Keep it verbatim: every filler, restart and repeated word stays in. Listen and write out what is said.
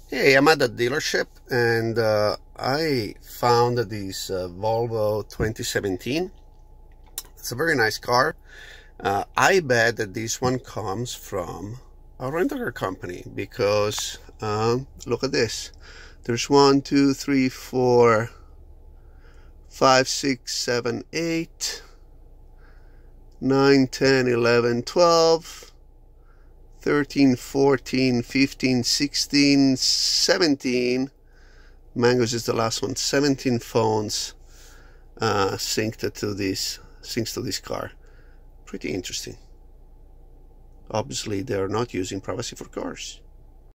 Hey, I'm at the dealership and uh, I found this uh, Volvo twenty seventeen. It's a very nice car. Uh, I bet that this one comes from a rental car company because um, look at this. There's one, two, three, four, five, six, seven, eight, nine, ten, eleven, twelve. thirteen, fourteen, fifteen, sixteen, seventeen, Mangoes is the last one, seventeen phones uh, synced to this, syncs to this car. Pretty interesting. Obviously, they're not using privacy for cars.